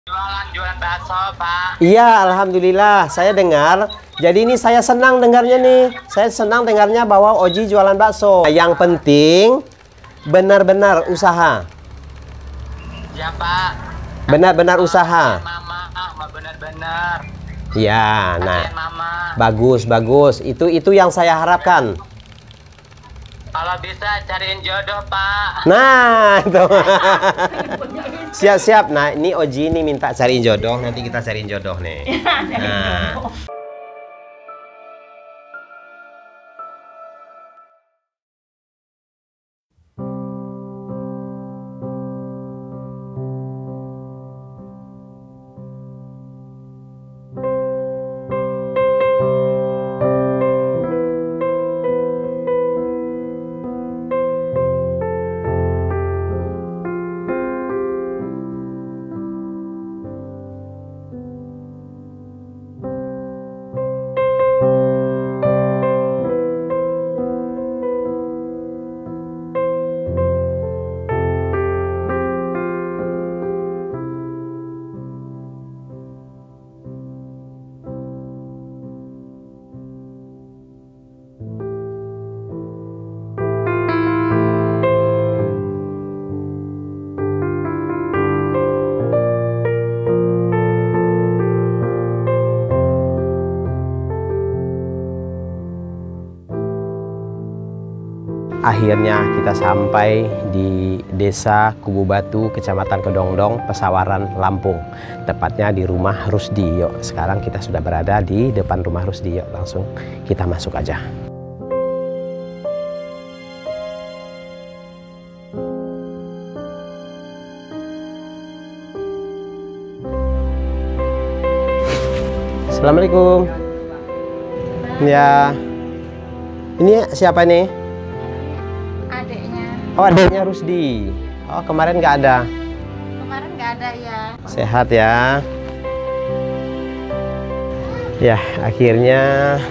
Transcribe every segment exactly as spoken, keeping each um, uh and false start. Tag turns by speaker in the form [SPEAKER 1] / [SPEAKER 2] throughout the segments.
[SPEAKER 1] Jualan-jualan bakso, Pak.
[SPEAKER 2] Iya, alhamdulillah. Saya dengar. Jadi ini saya senang dengarnya nih. Saya senang dengarnya bahwa Oji jualan bakso. Yang penting benar-benar usaha.
[SPEAKER 1] Ya, Pak.
[SPEAKER 2] Benar-benar usaha.
[SPEAKER 1] Mama, benar-benar.
[SPEAKER 2] Ya, nah.
[SPEAKER 1] Mama.
[SPEAKER 2] Bagus, bagus. Itu itu yang saya harapkan.
[SPEAKER 1] Kalau bisa cariin jodoh, Pak.
[SPEAKER 2] Nah, itu. Siap-siap. Nah, ini Oji ini minta cariin jodoh. Nanti kita cariin jodoh nih. Nah. Akhirnya kita sampai di Desa Kubu Batu, Kecamatan Kedongdong, Pesawaran, Lampung. Tepatnya di rumah Rusdi. Yuk, sekarang kita sudah berada di depan rumah Rusdi. Yuk, langsung kita masuk aja. Assalamualaikum. Ya, ini siapa nih? Oh, adiknya Rusdi. Oh, kemarin nggak ada.
[SPEAKER 3] Kemarin nggak ada ya.
[SPEAKER 2] Sehat ya. Ya, akhirnya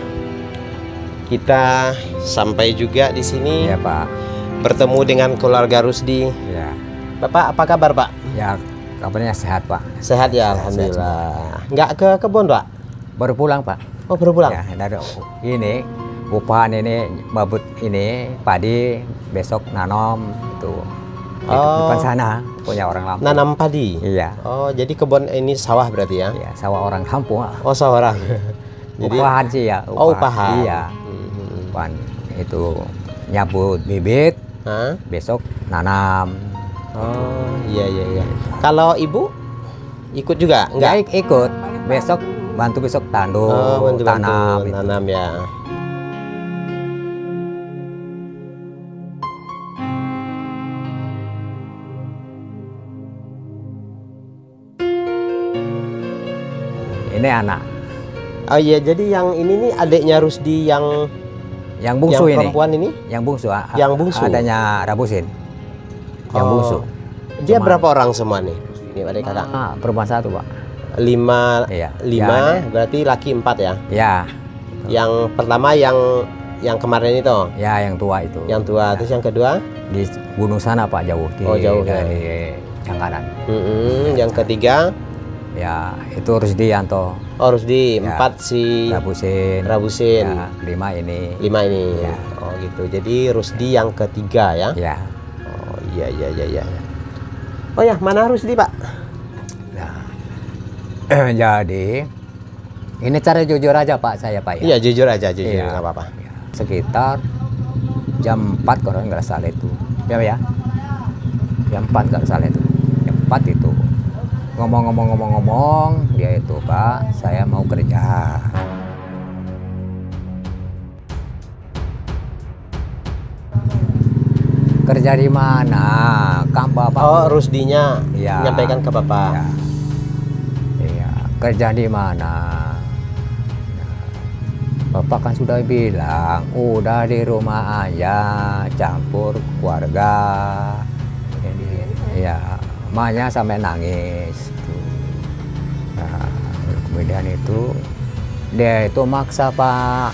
[SPEAKER 2] kita sampai juga di sini.
[SPEAKER 4] Ya, Pak.
[SPEAKER 2] Bertemu dengan keluarga Rusdi.
[SPEAKER 4] Ya.
[SPEAKER 2] Bapak, apa kabar, Pak?
[SPEAKER 4] Ya, kabarnya sehat, Pak.
[SPEAKER 2] Sehat ya,
[SPEAKER 4] Sehat,
[SPEAKER 2] alhamdulillah. Nggak ke kebun, Pak?
[SPEAKER 4] Baru pulang, Pak.
[SPEAKER 2] Oh, baru pulang.
[SPEAKER 4] Ya, dari ini upahan ini babut ini padi, besok nanam itu. Di
[SPEAKER 2] Oh.
[SPEAKER 4] depan sana punya orang Lampung.
[SPEAKER 2] Nanam padi.
[SPEAKER 4] Iya.
[SPEAKER 2] Oh, jadi kebun ini sawah berarti ya?
[SPEAKER 4] Iya, sawah orang Lampung. Pak.
[SPEAKER 2] Oh, sawah orang. Jadi
[SPEAKER 4] Upahan sih ya.
[SPEAKER 2] Oh, upahan.
[SPEAKER 4] Iya.
[SPEAKER 2] Hmm.
[SPEAKER 4] Upahan itu nyabut bibit,
[SPEAKER 2] Hah?
[SPEAKER 4] besok nanam.
[SPEAKER 2] Oh, iya iya iya. Kalau ibu ikut juga?
[SPEAKER 4] Enggak
[SPEAKER 2] Enggak?
[SPEAKER 4] ikut. Besok bantu besok tandur,
[SPEAKER 2] Oh, bantu-bantu
[SPEAKER 4] tanam. itu.
[SPEAKER 2] tanam ya.
[SPEAKER 4] Ini anak.
[SPEAKER 2] Oh iya, jadi yang ini nih adiknya Rusdi yang
[SPEAKER 4] Yang bungsu
[SPEAKER 2] yang
[SPEAKER 4] ini.
[SPEAKER 2] perempuan ini?
[SPEAKER 4] Yang bungsu. a-
[SPEAKER 2] Yang bungsu?
[SPEAKER 4] Adanya Rabusin. Yang
[SPEAKER 2] Oh.
[SPEAKER 4] bungsu.
[SPEAKER 2] Dia
[SPEAKER 4] Cuma-
[SPEAKER 2] berapa orang semua nih? Ini adik kakak.
[SPEAKER 4] Ah, perempuan satu, Pak.
[SPEAKER 2] Lima,
[SPEAKER 4] Iya.
[SPEAKER 2] lima
[SPEAKER 4] Ya,
[SPEAKER 2] berarti laki empat ya?
[SPEAKER 4] Ya,
[SPEAKER 2] Yang pertama yang yang kemarin itu,
[SPEAKER 4] ya yang tua itu.
[SPEAKER 2] yang tua. Terus yang kedua?
[SPEAKER 4] Di gunung sana, Pak, jauh. Di,
[SPEAKER 2] Oh, jauh, ya.
[SPEAKER 4] dari Cangkaran.
[SPEAKER 2] Mm-mm. Yang ketiga?
[SPEAKER 4] Ya, itu Rusdianto.
[SPEAKER 2] Oh, Rusdi.
[SPEAKER 4] Ya.
[SPEAKER 2] Empat si
[SPEAKER 4] Rabusin.
[SPEAKER 2] Rabusin.
[SPEAKER 4] Ya, lima ini.
[SPEAKER 2] Lima ini.
[SPEAKER 4] Ya.
[SPEAKER 2] Oh gitu. Jadi Rusdi yang ketiga ya?
[SPEAKER 4] Ya.
[SPEAKER 2] Oh iya iya iya iya. Oh ya, mana Rusdi, Pak?
[SPEAKER 4] Nah, jadi ini cara jujur aja, Pak, saya, Pak, ya.
[SPEAKER 2] Iya, jujur aja, jujur,
[SPEAKER 4] Iya.
[SPEAKER 2] nggak apa-apa.
[SPEAKER 4] Sekitar jam empat kalau nggak salah itu. Ya, ya. Jam empat nggak salah itu. Jam empat itu. Ngomong-ngomong-ngomong-ngomong, dia itu, Pak, saya mau kerja. Kerja di mana? Kan Bapak.
[SPEAKER 2] Oh, Rusdinya
[SPEAKER 4] Iya.
[SPEAKER 2] menyampaikan ke Bapak.
[SPEAKER 4] Iya. Iya, kerja di mana? Bapak kan sudah bilang, udah di rumah aja, campur keluarga. Jadi, ya, emaknya sampai nangis. Nah, kemudian itu, dia itu maksa, Pak.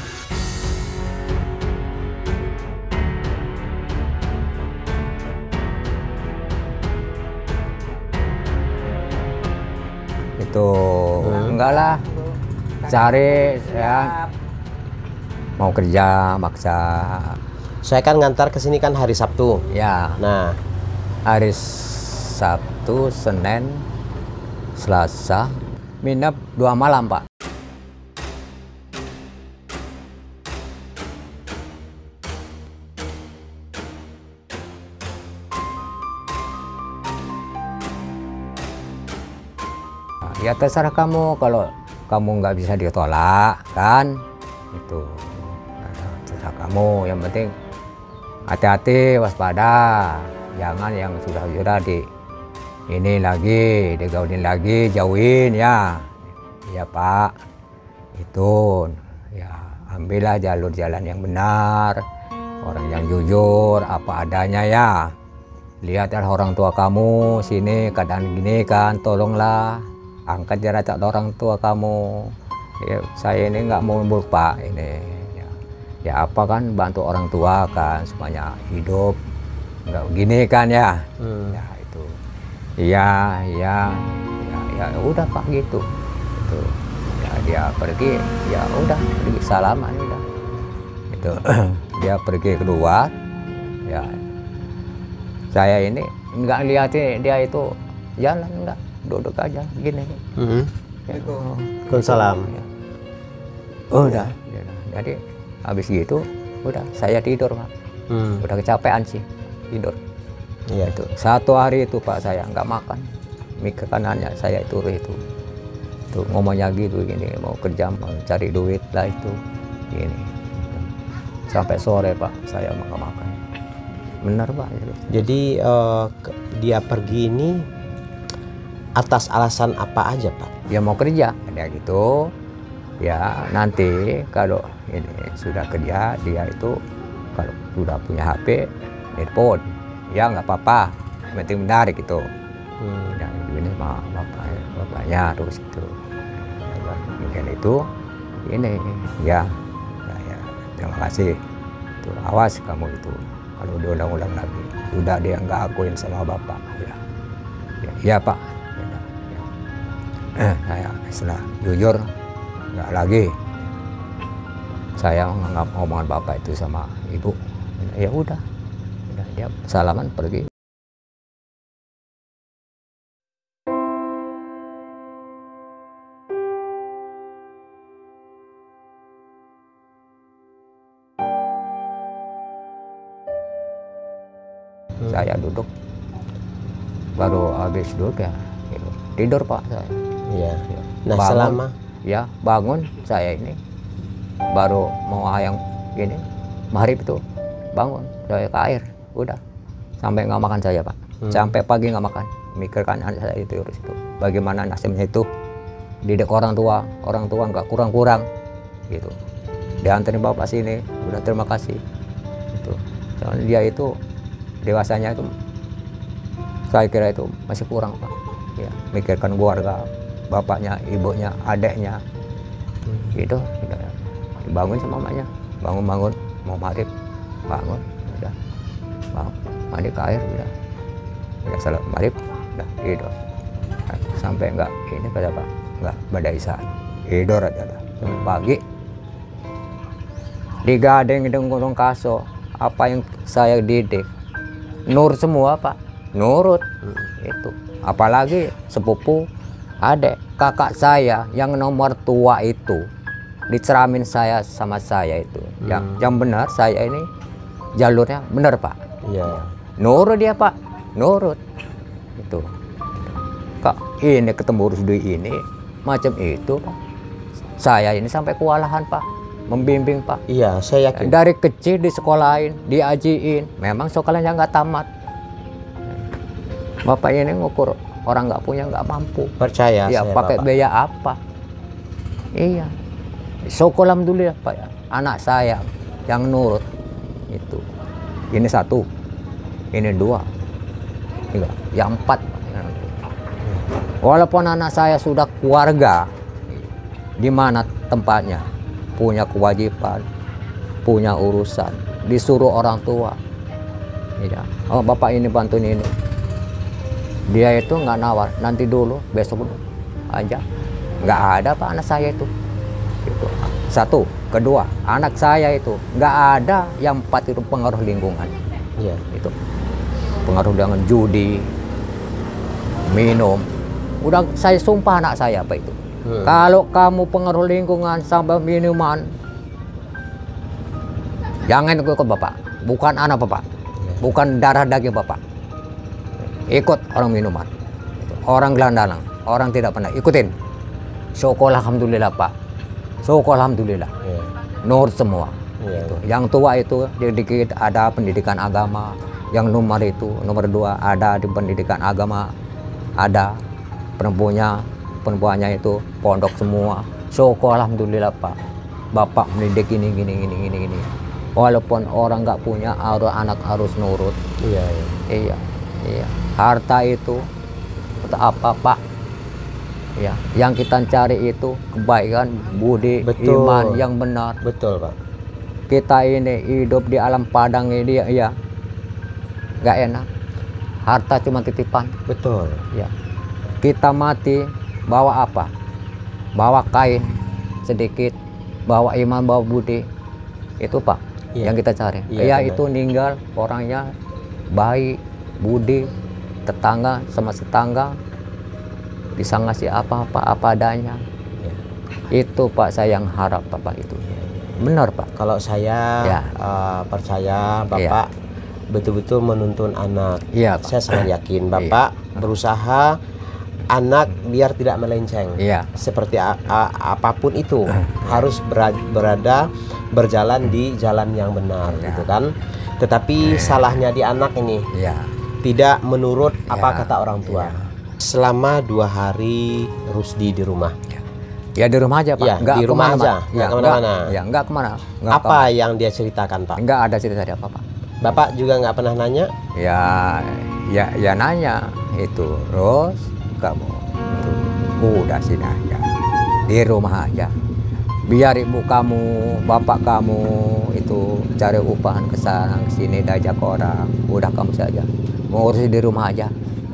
[SPEAKER 4] itu
[SPEAKER 2] Hmm.
[SPEAKER 4] enggak lah, cari ya mau kerja maksa
[SPEAKER 2] Saya kan ngantar ke sini kan hari Sabtu.
[SPEAKER 4] ya.
[SPEAKER 2] Nah,
[SPEAKER 4] Hari Sabtu, Senin, Selasa, minap dua malam Pak. Ya terserah kamu, kalau kamu nggak bisa ditolak kan, itu nah, terserah kamu. Yang penting hati-hati, waspada, jangan yang sudah-sudah di ini lagi, digaulin lagi, jauhin ya. Ya Pak, itu ya ambillah jalur jalan yang benar, orang yang jujur apa adanya ya. Lihatlah orang tua kamu sini keadaan gini kan, tolonglah angkat derajat orang tua kamu. Ya, saya ini nggak mau muluk Pak ini. Ya, ya apa kan bantu orang tua kan supaya hidup nggak begini kan ya.
[SPEAKER 2] hmm.
[SPEAKER 4] Ya itu. Iya, iya, ya, ya udah Pak gitu. Itu. Ya dia pergi, ya udah pergi salaman udah. Itu dia pergi keluar. Ya saya ini nggak lihatin dia itu jalan, enggak, duduk aja gini.
[SPEAKER 2] Hmm.
[SPEAKER 4] Ya, oh,
[SPEAKER 2] Waalaikumsalam.
[SPEAKER 4] ya. Udah, jadi habis gitu udah saya tidur Pak.
[SPEAKER 2] Hmm.
[SPEAKER 4] Udah kecapean sih tidur.
[SPEAKER 2] Iya.
[SPEAKER 4] Itu satu hari itu Pak saya nggak makan, mikir kanannya saya itu itu tuh ngomongnya gitu gini, mau kerja mau cari duit lah itu gini sampai sore Pak saya nggak makan. Benar Pak itu.
[SPEAKER 2] Jadi eh, ke- dia pergi ini atas alasan apa aja Pak?
[SPEAKER 4] Dia mau kerja dia gitu ya. Nanti kalau ini sudah kerja dia itu kalau sudah punya H P telepon ya nggak apa-apa, yang penting menarik itu.
[SPEAKER 2] Hmm.
[SPEAKER 4] Dan ini sama bapak, bapaknya terus itu mungkin itu ini ya, ya, ya terima kasih itu, awas kamu itu kalau diulang-ulang lagi sudah dia nggak akuin sama bapak ya, ya iya Pak ya, ya. Eh, saya setelah jujur nggak lagi saya menganggap omongan bapak itu sama ibu. Ya udah, udah dia salaman pergi.
[SPEAKER 2] Hmm.
[SPEAKER 4] Saya duduk baru habis duduk ya gitu. Tidur Pak saya.
[SPEAKER 2] Iya.
[SPEAKER 4] Ya.
[SPEAKER 2] Nah,
[SPEAKER 4] Bangun,
[SPEAKER 2] selama
[SPEAKER 4] ya bangun saya ini baru mau hayang gini maghrib itu bangun saya ke air udah sampai nggak makan saya Pak.
[SPEAKER 2] Hmm.
[SPEAKER 4] Sampai pagi nggak makan, mikirkan anak saya itu terus itu bagaimana nasibnya itu, didik orang tua orang tua nggak kurang-kurang gitu, dianterin bapak sini udah terima kasih itu. Soalnya dia itu dewasanya itu saya kira itu masih kurang Pak ya, mikirkan keluarga bapaknya, ibunya, adeknya gitu. Udah dibangun sama mamanya, bangun-bangun mau maghrib bangun udah bangun mandi ke air udah udah salat maghrib udah tidur. Nah, sampai enggak ini kata Pak enggak pada isya tidur aja dah. Sampai pagi digadeng dengan kaso apa yang saya didik nur semua Pak, nurut. Hmm. Itu apalagi sepupu adek kakak saya yang nomor tua itu diceramin saya sama saya itu. Hmm. yang yang benar saya ini jalurnya benar Pak.
[SPEAKER 2] Iya.
[SPEAKER 4] Nurut dia Pak, nurut itu. Kak ini ketemu Rusdi ini macam itu Pak, saya ini sampai kewalahan Pak membimbing Pak.
[SPEAKER 2] Iya, saya yakin.
[SPEAKER 4] Dari kecil di sekolahin, diajiin, memang sekolahnya nggak tamat. Bapak ini ngukur orang nggak punya nggak mampu.
[SPEAKER 2] Percaya
[SPEAKER 4] Ya
[SPEAKER 2] saya,
[SPEAKER 4] pakai
[SPEAKER 2] Bapak.
[SPEAKER 4] biaya apa? Iya. Syukur alhamdulillah Pak ya. Anak saya yang nurut itu. Ini satu, ini dua, tiga, yang empat. Walaupun anak saya sudah keluarga, di mana tempatnya, punya kewajiban, punya urusan, disuruh orang tua. Iya. Oh bapak ini bantuin ini. Dia itu nggak nawar, nanti dulu, besok dulu. aja. Nggak ada Pak anak saya itu. Itu. Satu, kedua, anak saya itu nggak ada yang empat itu pengaruh lingkungan.
[SPEAKER 2] Iya.
[SPEAKER 4] Itu pengaruh dengan judi, minum. Udah saya sumpah anak saya Pak itu. Hmm. Kalau kamu pengaruh lingkungan sampai minuman, jangan ikut Bapak. Bukan anak Bapak, bukan darah daging Bapak. Ikut orang minuman, orang gelandangan, orang tidak pernah ikutin. Syukur alhamdulillah Pak, syukur alhamdulillah.
[SPEAKER 2] Yeah.
[SPEAKER 4] Nur semua.
[SPEAKER 2] Yeah.
[SPEAKER 4] Itu. Yang tua itu dikit ada pendidikan agama, yang nomor itu nomor dua ada di pendidikan agama, ada perempuannya perempuannya itu pondok semua. Syukur alhamdulillah Pak, Bapak mendidik ini gini gini gini gini. Walaupun orang nggak punya, anak harus nurut.
[SPEAKER 2] Iya, iya.
[SPEAKER 4] Iya, iya. Harta itu untuk apa Pak? Ya, yang kita cari itu kebaikan, budi,
[SPEAKER 2] Betul.
[SPEAKER 4] iman yang benar.
[SPEAKER 2] Betul Pak.
[SPEAKER 4] Kita ini hidup di alam padang ini ya, nggak enak. Harta cuma titipan.
[SPEAKER 2] Betul.
[SPEAKER 4] Ya. Kita mati bawa apa? Bawa kain sedikit, bawa iman, bawa budi. Itu Pak.
[SPEAKER 2] Iya.
[SPEAKER 4] Yang kita cari.
[SPEAKER 2] Iya,
[SPEAKER 4] Ya
[SPEAKER 2] benar.
[SPEAKER 4] itu meninggal orangnya baik, budi, tetangga sama tetangga bisa ngasih apa-apa apa adanya.
[SPEAKER 2] Iya.
[SPEAKER 4] Itu Pak saya yang harap Bapak itu. Benar Pak.
[SPEAKER 2] Kalau saya
[SPEAKER 4] Ya.
[SPEAKER 2] uh, percaya Bapak betul-betul menuntun anak.
[SPEAKER 4] Iya Pak.
[SPEAKER 2] Saya sangat yakin Bapak berusaha anak biar tidak melenceng.
[SPEAKER 4] Iya.
[SPEAKER 2] Seperti a- a- apapun itu harus bera- berada berjalan di jalan yang benar,
[SPEAKER 4] Ya.
[SPEAKER 2] gitu kan. Tetapi salahnya di anak ini
[SPEAKER 4] Iya.
[SPEAKER 2] tidak menurut apa
[SPEAKER 4] Ya.
[SPEAKER 2] kata orang tua.
[SPEAKER 4] Ya.
[SPEAKER 2] Selama dua hari Rusdi di rumah.
[SPEAKER 4] Ya di rumah aja Pak.
[SPEAKER 2] Ya,
[SPEAKER 4] Nggak
[SPEAKER 2] di rumah
[SPEAKER 4] kemana,
[SPEAKER 2] aja,
[SPEAKER 4] Pak.
[SPEAKER 2] nggak
[SPEAKER 4] Ya,
[SPEAKER 2] kemana-mana.
[SPEAKER 4] Ya nggak kemana. Nggak
[SPEAKER 2] Apa
[SPEAKER 4] kemana.
[SPEAKER 2] yang dia ceritakan Pak?
[SPEAKER 4] Nggak ada cerita dari apa Pak.
[SPEAKER 2] Bapak juga nggak pernah nanya?
[SPEAKER 4] Ya, ya, ya nanya itu, Ros, kamu itu udah sini aja, di rumah aja. Biar ibu kamu, bapak kamu itu cari upahan ke sana, ke sini, diajak orang. Udah kamu saja, mau urus di rumah aja.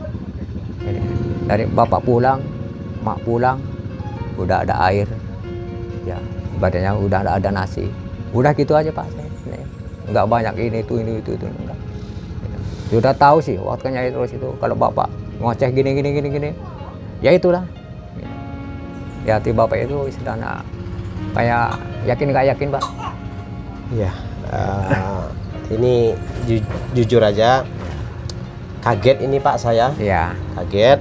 [SPEAKER 4] Ini, dari bapak pulang, mak pulang, udah ada air, ya badannya udah ada nasi. Udah gitu aja Pak. Ini, nggak banyak ini itu ini itu itu enggak. Sudah tahu sih waktunya terus itu kalau bapak ngoceh gini gini gini gini, ya itulah. Ya hati bapak itu istilahnya kayak yakin nggak yakin Pak.
[SPEAKER 2] Iya. Uh, ini ju jujur aja kaget ini Pak saya.
[SPEAKER 4] Iya.
[SPEAKER 2] Kaget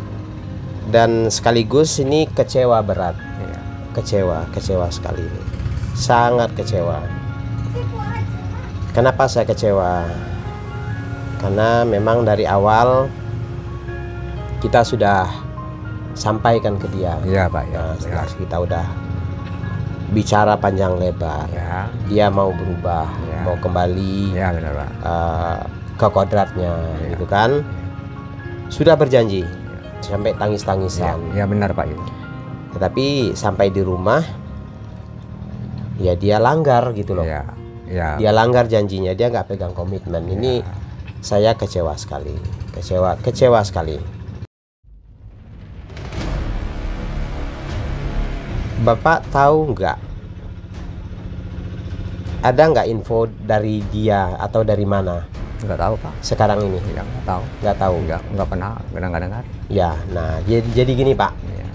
[SPEAKER 2] dan sekaligus ini kecewa berat.
[SPEAKER 4] Iya.
[SPEAKER 2] Kecewa, kecewa sekali ini. Sangat kecewa. Kenapa saya kecewa? Karena memang dari awal kita sudah sampaikan ke dia.
[SPEAKER 4] Iya Pak. Ya.
[SPEAKER 2] Nah,
[SPEAKER 4] Ya.
[SPEAKER 2] kita udah bicara panjang lebar.
[SPEAKER 4] Ya.
[SPEAKER 2] Dia mau berubah,
[SPEAKER 4] Ya.
[SPEAKER 2] mau kembali
[SPEAKER 4] Ya benar Pak.
[SPEAKER 2] uh, ke kodratnya,
[SPEAKER 4] Ya.
[SPEAKER 2] gitu kan? Sudah berjanji sampai
[SPEAKER 4] Ya,
[SPEAKER 2] tangis-tangisan.
[SPEAKER 4] ya benar Pak itu.
[SPEAKER 2] Tetapi sampai di rumah, ya dia langgar gitu loh.
[SPEAKER 4] Ya. Ya.
[SPEAKER 2] Dia langgar janjinya, dia nggak pegang komitmen. Ini
[SPEAKER 4] Ya.
[SPEAKER 2] saya kecewa sekali, kecewa, kecewa sekali. Bapak tahu nggak? Ada nggak info dari dia atau dari mana
[SPEAKER 4] Nggak tahu Pak.
[SPEAKER 2] sekarang ini?
[SPEAKER 4] Ya nggak tahu.
[SPEAKER 2] Nggak tahu.
[SPEAKER 4] Nggak nggak pernah nggak dengar.
[SPEAKER 2] Ya, nah jadi, jadi gini Pak,
[SPEAKER 4] Ya.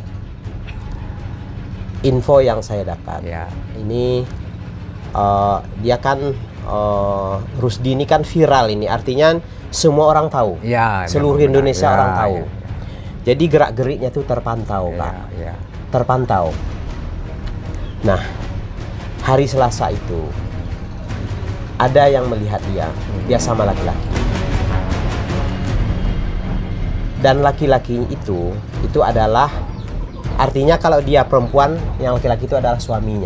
[SPEAKER 2] info yang saya dapat
[SPEAKER 4] Ya.
[SPEAKER 2] ini uh, dia kan uh, Rusdi ini kan viral ini, artinya semua orang tahu,
[SPEAKER 4] Ya.
[SPEAKER 2] seluruh
[SPEAKER 4] benar.
[SPEAKER 2] Indonesia
[SPEAKER 4] Ya,
[SPEAKER 2] orang tahu.
[SPEAKER 4] ya,
[SPEAKER 2] Jadi gerak-geriknya tuh terpantau
[SPEAKER 4] ya.
[SPEAKER 2] Pak,
[SPEAKER 4] Ya.
[SPEAKER 2] terpantau. Nah, hari Selasa itu ada yang melihat dia, dia sama laki-laki. Dan laki-laki itu, itu adalah, artinya kalau dia perempuan, yang laki-laki itu adalah suaminya.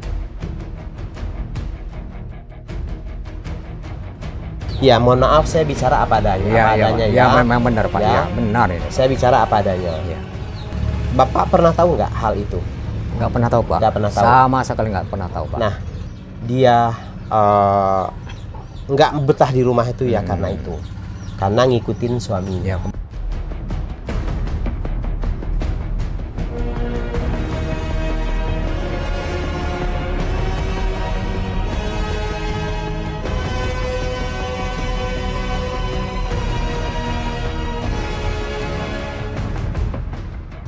[SPEAKER 2] Ya, mohon maaf saya bicara apa adanya,
[SPEAKER 4] Ya,
[SPEAKER 2] apa
[SPEAKER 4] ya,
[SPEAKER 2] adanya
[SPEAKER 4] ya,
[SPEAKER 2] ya.
[SPEAKER 4] memang benar Pak.
[SPEAKER 2] Ya.
[SPEAKER 4] Ya, benar itu.
[SPEAKER 2] Saya bicara apa adanya.
[SPEAKER 4] Ya.
[SPEAKER 2] Bapak pernah tahu nggak hal itu?
[SPEAKER 4] Nggak pernah tahu Pak.
[SPEAKER 2] Nggak pernah tahu.
[SPEAKER 4] Sama sekali nggak pernah tahu Pak.
[SPEAKER 2] Nah, dia eh, nggak betah di rumah itu ya
[SPEAKER 4] Hmm.
[SPEAKER 2] karena itu, karena ngikutin suaminya.
[SPEAKER 4] Ya.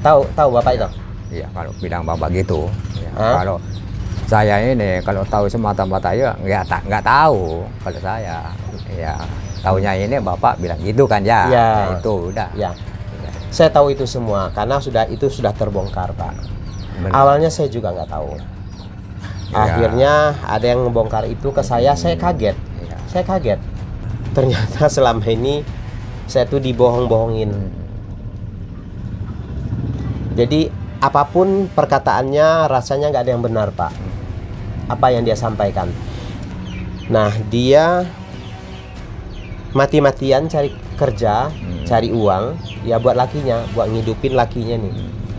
[SPEAKER 2] Tahu tahu Bapak itu?
[SPEAKER 4] Iya, kalau bilang bapak gitu. Ya,
[SPEAKER 2] Hah?
[SPEAKER 4] kalau saya ini kalau tahu semata-mata ya nggak tak nggak tahu kalau saya. Ya taunya ini bapak bilang gitu kan ya.
[SPEAKER 2] Ya.
[SPEAKER 4] Ya, itu udah.
[SPEAKER 2] Ya. Saya tahu itu semua karena sudah itu sudah terbongkar Pak.
[SPEAKER 4] Benar.
[SPEAKER 2] Awalnya saya juga nggak tahu.
[SPEAKER 4] Ya.
[SPEAKER 2] Akhirnya ada yang membongkar itu ke saya, saya kaget.
[SPEAKER 4] Ya.
[SPEAKER 2] Saya kaget. Ternyata selama ini saya tuh dibohong-bohongin. Jadi apapun perkataannya rasanya nggak ada yang benar Pak. Apa yang dia sampaikan. Nah dia mati-matian cari kerja,
[SPEAKER 4] Hmm.
[SPEAKER 2] cari uang, ya buat lakinya, buat ngidupin lakinya nih.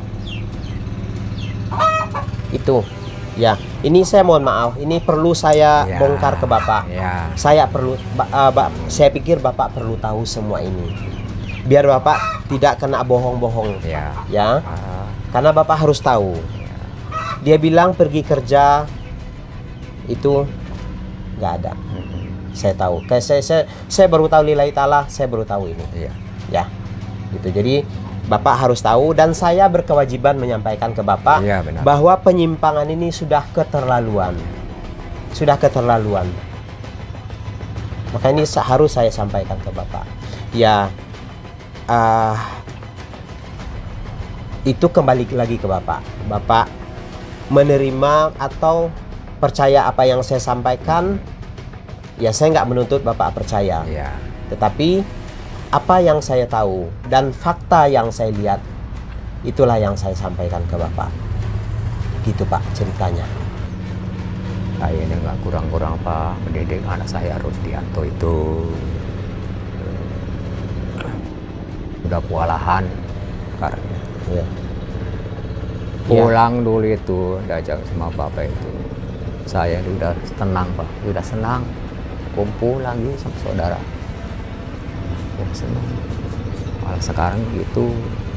[SPEAKER 2] Itu, ya. Ini saya mohon maaf, ini perlu saya
[SPEAKER 4] Ya.
[SPEAKER 2] bongkar ke Bapak.
[SPEAKER 4] Ya.
[SPEAKER 2] Saya perlu, ba- uh, ba- saya pikir Bapak perlu tahu semua ini, biar Bapak tidak kena bohong-bohong,
[SPEAKER 4] Ya.
[SPEAKER 2] ya.
[SPEAKER 4] Ah,
[SPEAKER 2] Karena Bapak harus tahu. Dia bilang pergi kerja itu nggak ada.
[SPEAKER 4] mm,
[SPEAKER 2] Saya tahu. Kayak saya, saya, saya baru tahu lillahi ta'ala, saya baru tahu ini.
[SPEAKER 4] Iya.
[SPEAKER 2] Ya, gitu. Jadi Bapak harus tahu dan saya berkewajiban menyampaikan ke Bapak
[SPEAKER 4] Iya, benar.
[SPEAKER 2] bahwa penyimpangan ini sudah keterlaluan, sudah keterlaluan. Maka ini sa- harus saya sampaikan ke Bapak. Ya, ah, itu kembali lagi ke Bapak. Bapak menerima atau percaya apa yang saya sampaikan. Ya, saya nggak menuntut Bapak percaya.
[SPEAKER 4] Iya.
[SPEAKER 2] Tetapi apa yang saya tahu dan fakta yang saya lihat, itulah yang saya sampaikan ke Bapak. Gitu Pak ceritanya.
[SPEAKER 4] Saya ini nggak kurang-kurang Pak mendidik anak saya Rusdianto itu. Udah kewalahan karena
[SPEAKER 2] Ya.
[SPEAKER 4] pulang dulu itu diajak sama bapak itu. Saya itu udah tenang Pak, udah senang. Kumpul lagi sama saudara. Ya, senang. Malah sekarang gitu.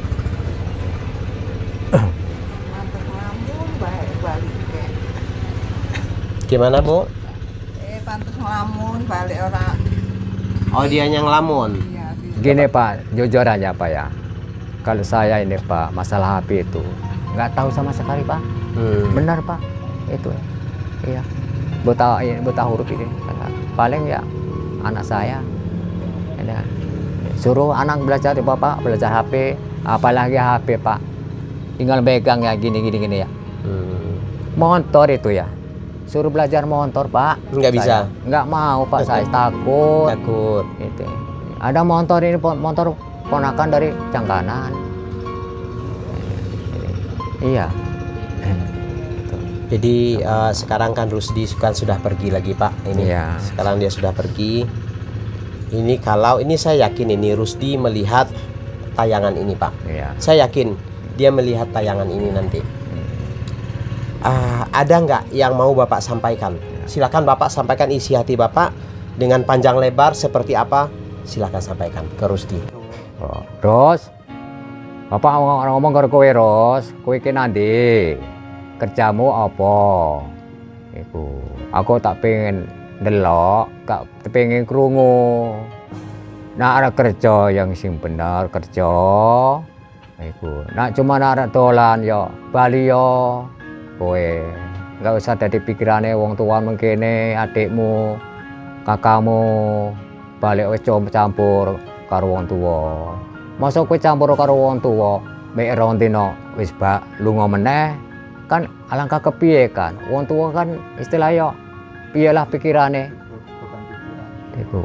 [SPEAKER 3] Mantap ngelamun balik balik ke.
[SPEAKER 2] Gimana Bu?
[SPEAKER 3] Eh pantas ngelamun balik orang.
[SPEAKER 2] Oh dia yang ngelamun.
[SPEAKER 3] Iya.
[SPEAKER 4] Gini Pak, jujur aja Pak ya. Kalau saya ini Pak, masalah H P itu nggak tahu sama sekali Pak.
[SPEAKER 2] Hmm.
[SPEAKER 4] Benar Pak, itu. Iya. Buta, buta huruf ini. Paling ya anak saya. Ini, suruh anak belajar di Bapak, belajar H P. Apalagi H P Pak. Tinggal pegang ya gini gini gini ya.
[SPEAKER 2] Hmm.
[SPEAKER 4] Motor itu ya. Suruh belajar motor Pak.
[SPEAKER 2] Nggak bisa.
[SPEAKER 4] Saya nggak mau Pak, saya takut.
[SPEAKER 2] Takut.
[SPEAKER 4] Gitu. Ada motor ini motor ponakan dari Cangkanan. Iya.
[SPEAKER 2] Jadi eh, sekarang kan Rusdi kan sudah pergi lagi Pak. Ini
[SPEAKER 4] Iya.
[SPEAKER 2] sekarang dia sudah pergi. Ini kalau ini saya yakin ini Rusdi melihat tayangan ini Pak.
[SPEAKER 4] Iya.
[SPEAKER 2] Saya yakin dia melihat tayangan ini nanti. Ah, ada nggak yang mau Bapak sampaikan? Silakan Bapak sampaikan isi hati Bapak dengan panjang lebar seperti apa. Silakan sampaikan ke Rusdi.
[SPEAKER 4] Oh, Ros, Bapak ngomong, ngomong karo kowe Ros, kowe iki nanti kerjamu apa? Iku, aku tak pengen delok, gak pengen krungu. Nak ada kerja yang sing benar kerja. Iku, nak cuma nak ada dolan yo, bali yo, kowe. Gak usah dadi pikirane wong tua mengkene, adikmu, kakakmu, balik wis campur karo wong tua. Masa kowe campur karo wong tua, mek rong dina wis bak lunga meneh, kan alangkah kepiye kan. Wong tua kan istilahnya piyelah pikirane. Iku.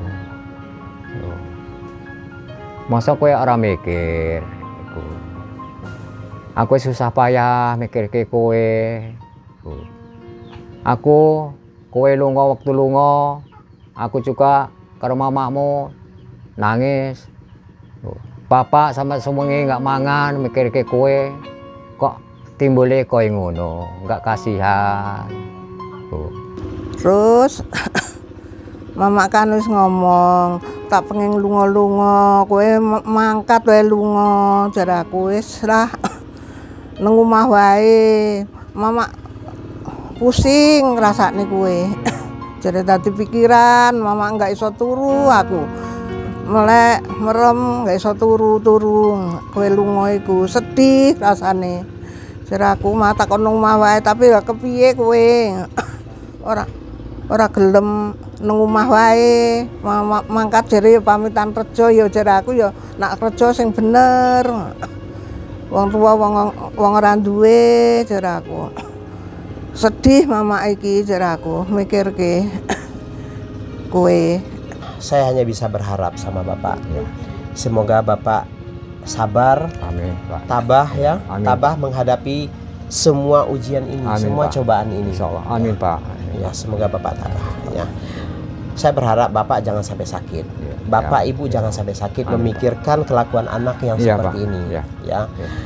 [SPEAKER 4] Masa kowe ora mikir iku. Aku susah payah mikir ke kowe. Iku. Aku kowe lunga waktu lunga, aku juga karo mamamu nangis. Bapak sama semuanya nggak mangan mikir ke kue, kok timbulnya kowe ngono, nggak kasihan. Tuh.
[SPEAKER 3] Terus mama kan wis ngomong tak pengen lunga-lunga, kowe mangkat wae lunga, jar aku wis lah nang omah wae. Mama pusing ngrasakne kowe. Jadi tadi pikiran mama nggak iso turu aku. melek merem gak iso turu-turu. Kowe lunga iku sedih rasane. Jeraku mata kon nang omah wae tapi ya kepiye kowe? Ora ora gelem nang omah wae. Mangkat jere pamitan kerja ya jeraku ya nak kerja sing bener. Wong tua wong wong ora duwe jeraku. Sedih mama iki jeraku mikirke kowe.
[SPEAKER 2] Saya hanya bisa berharap sama Bapak ya. Semoga Bapak sabar,
[SPEAKER 4] Amin, Pak.
[SPEAKER 2] tabah ya,
[SPEAKER 4] Amin.
[SPEAKER 2] tabah menghadapi semua ujian ini,
[SPEAKER 4] Amin,
[SPEAKER 2] semua
[SPEAKER 4] Pak.
[SPEAKER 2] cobaan ini.
[SPEAKER 4] Insya Allah. Amin, Pak.
[SPEAKER 2] Ya, semoga Bapak tabah ya. Saya berharap Bapak jangan sampai sakit.
[SPEAKER 4] Ya,
[SPEAKER 2] Bapak
[SPEAKER 4] ya.
[SPEAKER 2] Ibu jangan sampai sakit
[SPEAKER 4] Amin,
[SPEAKER 2] memikirkan kelakuan anak yang
[SPEAKER 4] Ya,
[SPEAKER 2] seperti
[SPEAKER 4] Pak.
[SPEAKER 2] ini.
[SPEAKER 4] Ya.
[SPEAKER 2] Ya.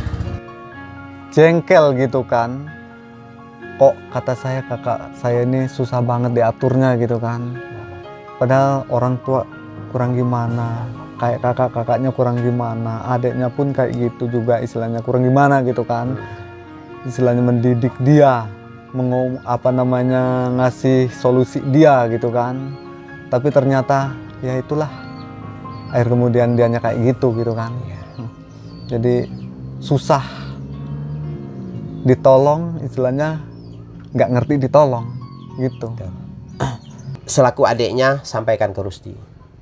[SPEAKER 5] Jengkel gitu kan, kok kata saya kakak saya ini susah banget diaturnya gitu kan, padahal orang tua kurang gimana, kayak kakak-kakaknya kurang gimana, adiknya pun kayak gitu juga istilahnya kurang gimana gitu kan, istilahnya mendidik dia, mengom apa namanya ngasih solusi dia gitu kan, tapi ternyata ya itulah akhir kemudian dianya kayak gitu gitu kan, jadi susah ditolong, istilahnya nggak ngerti ditolong gitu.
[SPEAKER 2] Selaku adiknya sampaikan ke Rusdi.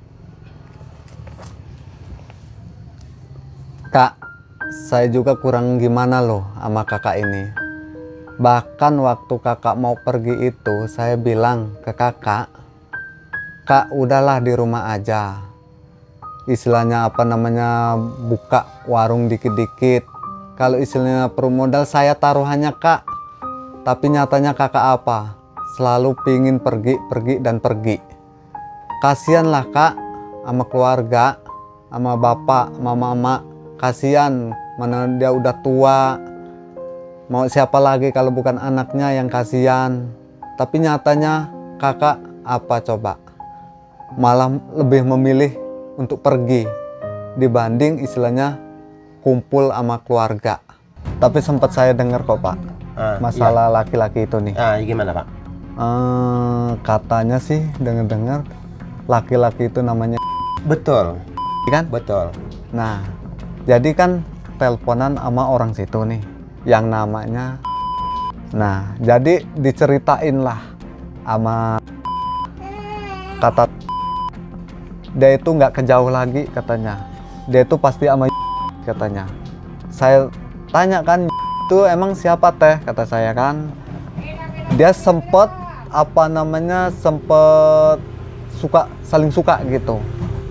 [SPEAKER 5] Kak, saya juga kurang gimana loh sama kakak ini. Bahkan waktu kakak mau pergi itu, saya bilang ke kakak, Kak udahlah di rumah aja. Istilahnya apa namanya, buka warung dikit-dikit. Kalau istilahnya perlu modal saya taruhannya Kak. Tapi nyatanya kakak apa? Selalu pingin pergi, pergi, dan pergi. Kasianlah Kak sama keluarga, sama bapak, sama mama. Kasian, mana dia udah tua. Mau siapa lagi kalau bukan anaknya yang kasihan. Tapi nyatanya kakak apa coba? Malah lebih memilih untuk pergi dibanding istilahnya kumpul sama keluarga. Tapi sempat saya dengar kok Pak,
[SPEAKER 2] Ah,
[SPEAKER 5] masalah laki-laki itu nih.
[SPEAKER 2] Ah, gimana Pak?
[SPEAKER 5] Eh, katanya sih dengar-dengar laki-laki itu namanya
[SPEAKER 2] Betul,
[SPEAKER 5] kan?
[SPEAKER 2] betul.
[SPEAKER 5] Nah, jadi kan teleponan sama orang situ nih yang namanya. Nah, jadi diceritain lah sama kata dia itu nggak kejauh lagi katanya. Dia itu pasti sama katanya. Saya tanya kan itu emang siapa teh, kata saya kan. Dia sempet apa namanya sempet suka saling suka gitu.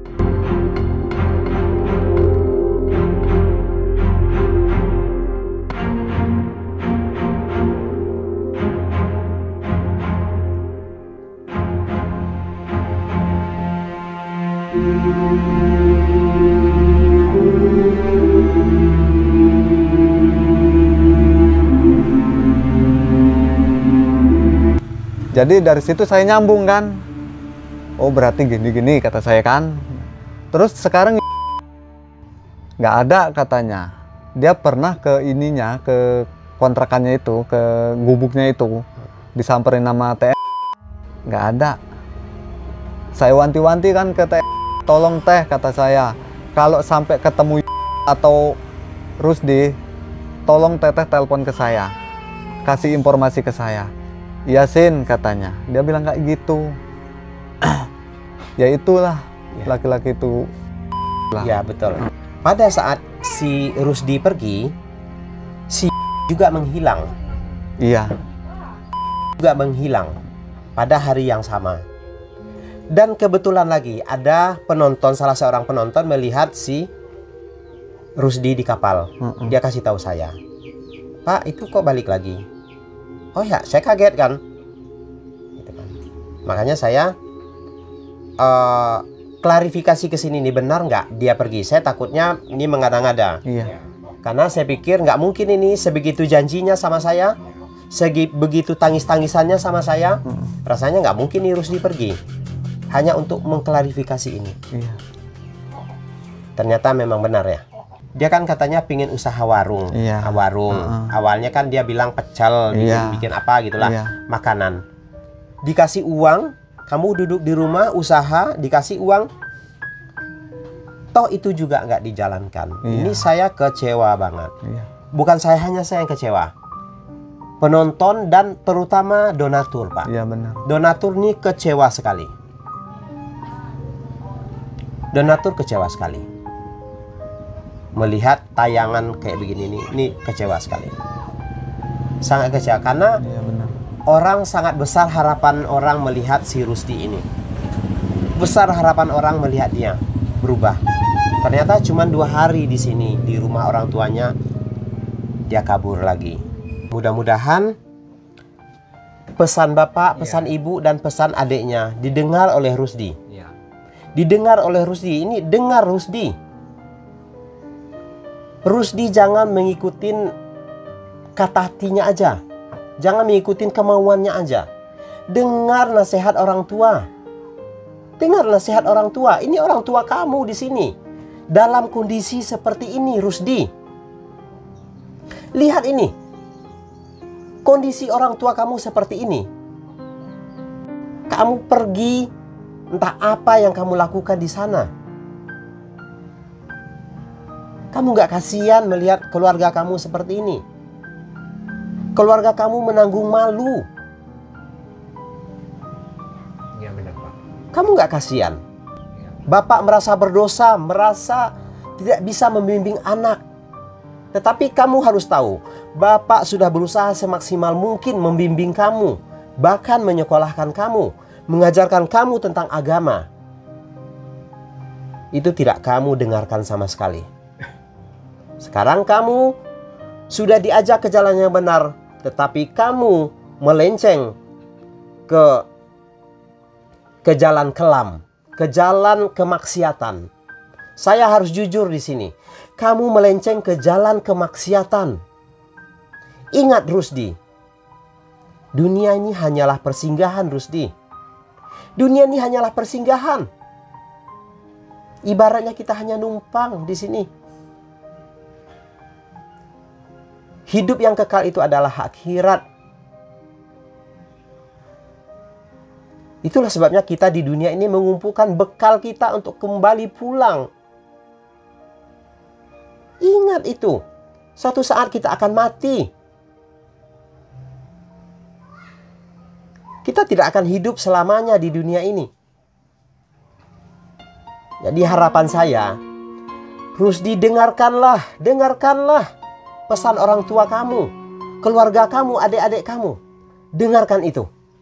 [SPEAKER 5] Jadi dari situ saya nyambung kan. Oh berarti gini-gini kata saya kan. Terus sekarang nggak ada katanya. Dia pernah ke ininya, ke kontrakannya itu, ke gubuknya itu. Disamperin nama T. Nggak ada. Saya wanti-wanti kan ke T. Tolong teh kata saya. Kalau sampai ketemu atau Rusdi, tolong teteh telepon ke saya. Kasih informasi ke saya. Yasin katanya, dia bilang kayak gitu. Ya itulah laki-laki itu lah.
[SPEAKER 2] Ya betul. Pada saat si Rusdi pergi, si juga menghilang,
[SPEAKER 5] Iya,
[SPEAKER 2] juga menghilang pada hari yang sama. Dan kebetulan lagi ada penonton, salah seorang penonton melihat si Rusdi di kapal.
[SPEAKER 5] Mm-mm.
[SPEAKER 2] Dia kasih tahu saya, Pak itu kok balik lagi? Oh ya, saya kaget kan. Gitu kan. Makanya saya uh, klarifikasi ke sini nih, benar nggak dia pergi? Saya takutnya ini mengada-ngada.
[SPEAKER 5] iya,
[SPEAKER 2] Karena saya pikir nggak mungkin ini sebegitu janjinya sama saya, segi begitu tangis-tangisannya sama saya.
[SPEAKER 5] Mm.
[SPEAKER 2] Rasanya nggak mungkin nih Rusdi pergi. Hanya untuk mengklarifikasi ini.
[SPEAKER 5] iya,
[SPEAKER 2] Ternyata memang benar ya. Dia kan katanya pingin usaha warung,
[SPEAKER 5] Iya.
[SPEAKER 2] Ah, warung.
[SPEAKER 5] Uh-uh.
[SPEAKER 2] Awalnya kan dia bilang pecel, bikin,
[SPEAKER 5] Iya.
[SPEAKER 2] bikin apa gitulah,
[SPEAKER 5] Iya.
[SPEAKER 2] makanan. Dikasih uang, kamu duduk di rumah usaha, dikasih uang, Toh itu juga nggak dijalankan.
[SPEAKER 5] Iya.
[SPEAKER 2] Ini saya kecewa banget.
[SPEAKER 5] Iya.
[SPEAKER 2] Bukan saya hanya saya yang kecewa. Penonton dan terutama donatur, Pak.
[SPEAKER 5] Iya benar.
[SPEAKER 2] Donatur ini kecewa sekali. Donatur kecewa sekali. Melihat tayangan kayak begini ini, ini kecewa sekali. Sangat kecewa karena
[SPEAKER 5] Iya benar.
[SPEAKER 2] orang sangat besar harapan orang melihat si Rusdi ini. Besar harapan orang melihat dia berubah. Ternyata cuma dua hari di sini di rumah orang tuanya dia kabur lagi. Mudah-mudahan pesan bapak, pesan
[SPEAKER 4] Iya.
[SPEAKER 2] ibu dan pesan adiknya didengar oleh Rusdi.
[SPEAKER 4] Iya.
[SPEAKER 2] Didengar oleh Rusdi. Ini dengar Rusdi. Rusdi jangan mengikutin kata hatinya aja. Jangan mengikutin kemauannya aja. Dengar nasihat orang tua. Dengar nasihat orang tua. Ini orang tua kamu di sini. Dalam kondisi seperti ini, Rusdi. Lihat ini. Kondisi orang tua kamu seperti ini. Kamu pergi, entah apa yang kamu lakukan di sana. Kamu gak kasihan melihat keluarga kamu seperti ini. Keluarga kamu menanggung malu.
[SPEAKER 4] Iya benar, Pak.
[SPEAKER 2] Kamu gak kasihan. Bapak merasa berdosa, merasa tidak bisa membimbing anak. Tetapi kamu harus tahu, Bapak sudah berusaha semaksimal mungkin membimbing kamu, bahkan menyekolahkan kamu, mengajarkan kamu tentang agama. Itu tidak kamu dengarkan sama sekali. Sekarang kamu sudah diajak ke jalan yang benar, tetapi kamu melenceng ke ke jalan kelam, ke jalan kemaksiatan. Saya harus jujur di sini. Kamu melenceng ke jalan kemaksiatan. Ingat Rusdi, dunia ini hanyalah persinggahan, Rusdi. Dunia ini hanyalah persinggahan. Ibaratnya kita hanya numpang di sini. Hidup yang kekal itu adalah akhirat. Itulah sebabnya kita di dunia ini mengumpulkan bekal kita untuk kembali pulang. Ingat itu. Suatu saat kita akan mati. Kita tidak akan hidup selamanya di dunia ini. Jadi harapan saya, Rusdi, dengarkanlah, dengarkanlah pesan orang tua kamu, keluarga kamu, adik-adik kamu. Dengarkan itu.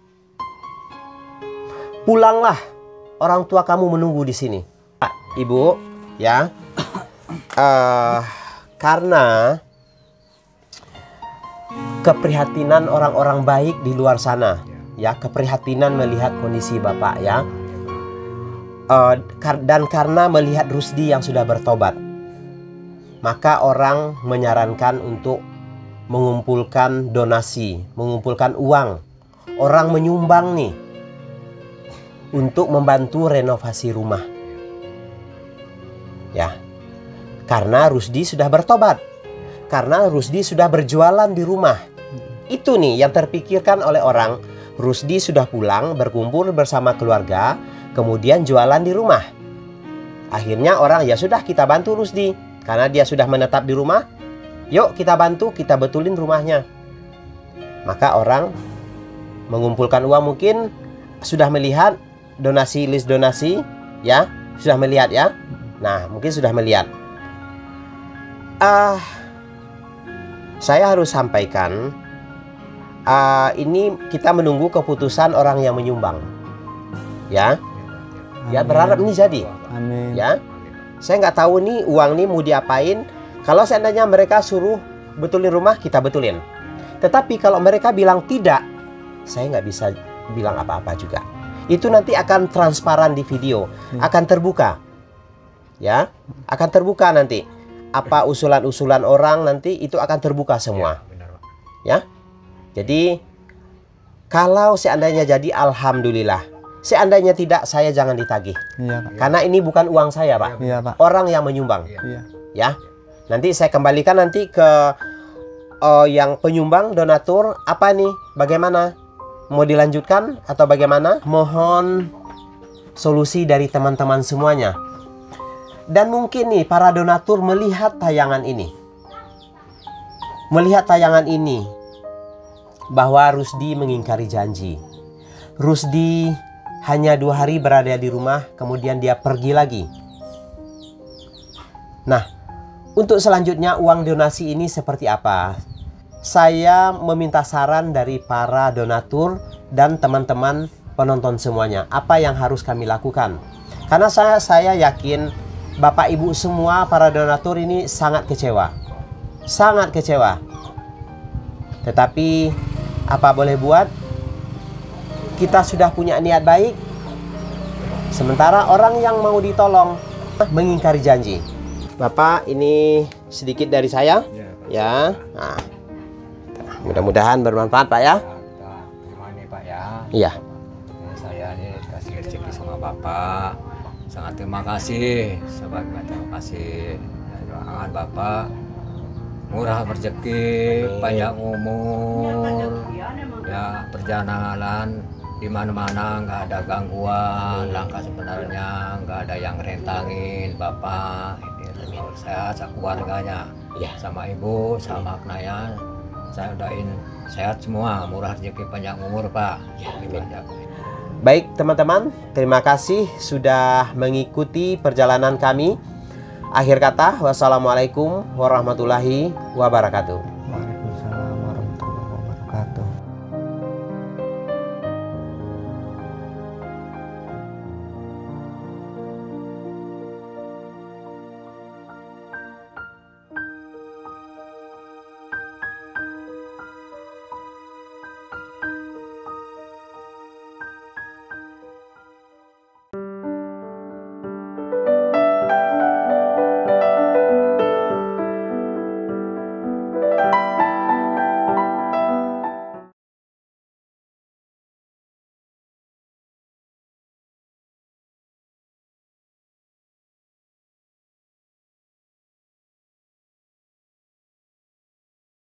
[SPEAKER 2] Pulanglah, orang tua kamu menunggu di sini. Ibu, ya. Uh, karena keprihatinan orang-orang baik di luar sana, ya, keprihatinan melihat kondisi Bapak, ya. Uh, dan karena melihat Rusdi yang sudah bertobat, maka orang menyarankan untuk mengumpulkan donasi, mengumpulkan uang. Orang menyumbang nih untuk membantu renovasi rumah. Ya. Karena Rusdi sudah bertobat. Karena Rusdi sudah berjualan di rumah. Itu nih yang terpikirkan oleh orang. Rusdi sudah pulang berkumpul bersama keluarga, kemudian jualan di rumah. Akhirnya orang, ya sudah kita bantu Rusdi. Karena dia sudah menetap di rumah, yuk kita bantu, kita betulin rumahnya. Maka orang mengumpulkan uang, mungkin sudah melihat donasi, list donasi, ya, sudah melihat, ya. Nah, mungkin sudah melihat. Ah, uh, saya harus sampaikan, uh, ini kita menunggu keputusan orang yang menyumbang, ya. Ya, berharap ini jadi.
[SPEAKER 5] Amin.
[SPEAKER 2] Ya. Saya nggak tahu nih uang nih mau diapain. Kalau seandainya mereka suruh betulin rumah, kita betulin. Tetapi kalau mereka bilang tidak, saya nggak bisa bilang apa-apa juga. Itu nanti akan transparan di video, akan terbuka. Ya, akan terbuka nanti. Apa usulan-usulan orang nanti itu akan terbuka semua. Ya. Jadi kalau seandainya jadi, alhamdulillah. Seandainya tidak, saya jangan ditagih.
[SPEAKER 5] Iya, Pak.
[SPEAKER 2] Karena ini bukan uang saya, Pak.
[SPEAKER 5] Iya, Pak.
[SPEAKER 2] Orang yang menyumbang.
[SPEAKER 5] Iya.
[SPEAKER 2] Ya. Nanti saya kembalikan nanti ke uh, yang penyumbang, donatur. Apa nih? Bagaimana? Mau dilanjutkan atau bagaimana? Mohon solusi dari teman-teman semuanya. Dan mungkin nih para donatur melihat tayangan ini. Melihat tayangan ini bahwa Rusdi mengingkari janji. Rusdi hanya dua hari berada di rumah, kemudian dia pergi lagi. Nah, untuk selanjutnya uang donasi ini seperti apa? Saya meminta saran dari para donatur dan teman-teman penonton semuanya. Apa yang harus kami lakukan? Karena saya, saya yakin Bapak Ibu semua para donatur ini sangat kecewa. Sangat kecewa. Tetapi apa boleh buat? Kita sudah punya niat baik. Sementara orang yang mau ditolong mengingkari janji. Bapak, ini sedikit dari saya. Ya. Nah, mudah-mudahan bermanfaat Pak ya.
[SPEAKER 4] Terima nih Pak ya.
[SPEAKER 2] Iya.
[SPEAKER 4] Saya ini dikasih rezeki sama Bapak. Sangat terima kasih, sebagai terima kasih. Doakan Bapak murah rezeki, panjang umur, ya perjalanan di mana-mana nggak ada gangguan, langkah sebenarnya nggak ada yang rentangin Bapak. Ini sehat keluarganya, ya. Sama ibu, sama Knayan, saya doain sehat semua, murah rezeki, panjang umur Pak. Ya, baik teman-teman, terima kasih sudah mengikuti perjalanan kami. Akhir kata, wassalamualaikum warahmatullahi wabarakatuh.